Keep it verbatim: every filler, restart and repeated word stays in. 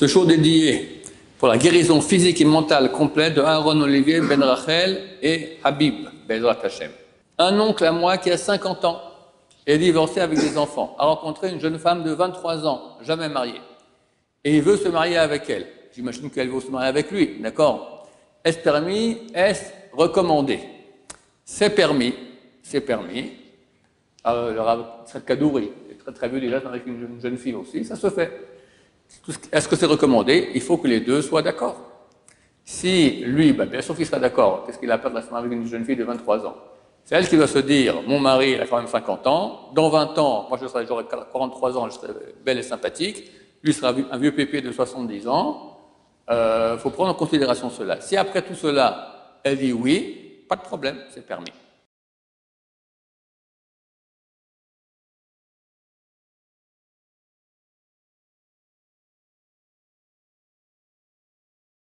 Ce show dédié pour la guérison physique et mentale complète de Aaron Olivier Ben Rachel et Habib Bezrat Hashem. Un oncle à moi qui a cinquante ans est divorcé avec des enfants, a rencontré une jeune femme de vingt-trois ans, jamais mariée, et il veut se marier avec elle. J'imagine qu'elle veut se marier avec lui, d'accord? Est-ce permis? Est-ce recommandé? C'est permis, c'est permis. Euh, le Rav Kadouri est très très vieux déjà avec une jeune, une jeune fille aussi, ça se fait. Est-ce que c'est recommandé? Il faut que les deux soient d'accord. Si lui, ben bien sûr qu'il sera d'accord, qu'est-ce qu'il a peur de se marier avec une jeune fille de vingt-trois ans? C'est elle qui va se dire, mon mari il a quand même cinquante ans, dans vingt ans, moi je serai, j'aurai quarante-trois ans, je serai belle et sympathique, lui sera un vieux pépé de soixante-dix ans, il euh, faut prendre en considération cela. Si après tout cela, elle dit oui, pas de problème, c'est permis.